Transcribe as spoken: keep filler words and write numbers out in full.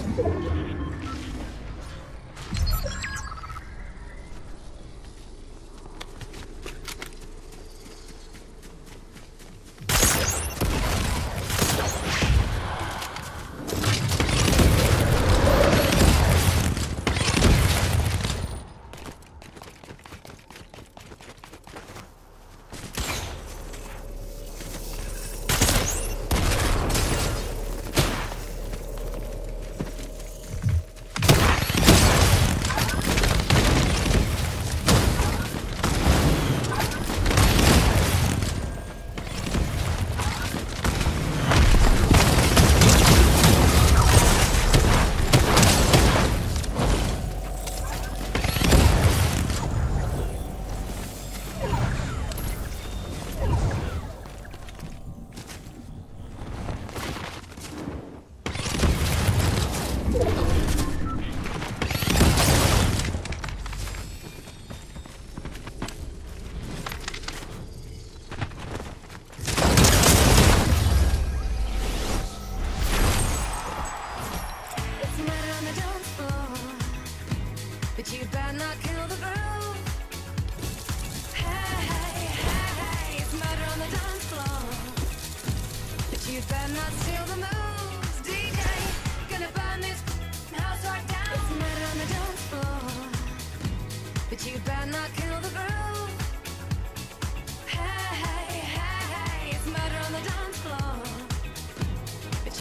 But you better not kill the groove. Hey, hey, hey, hey, it's murder on the dance floor. But you better not steal the moves. D J, gonna burn this house right down. It's murder on the dance floor. But you better not kill